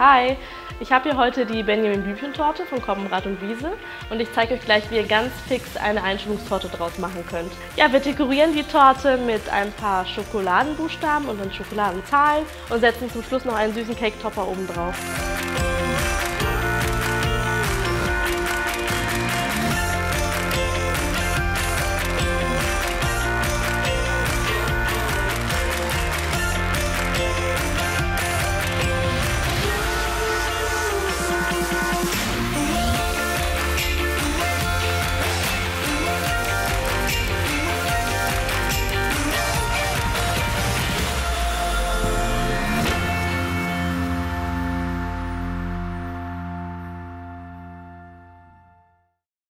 Hi, ich habe hier heute die Benjamin Blümchen-Torte von Koppenrad und Wiese und ich zeige euch gleich, wie ihr ganz fix eine Einschulungstorte draus machen könnt. Ja, wir dekorieren die Torte mit ein paar Schokoladenbuchstaben und dann Schokoladenzahlen und setzen zum Schluss noch einen süßen Cake-Topper oben drauf.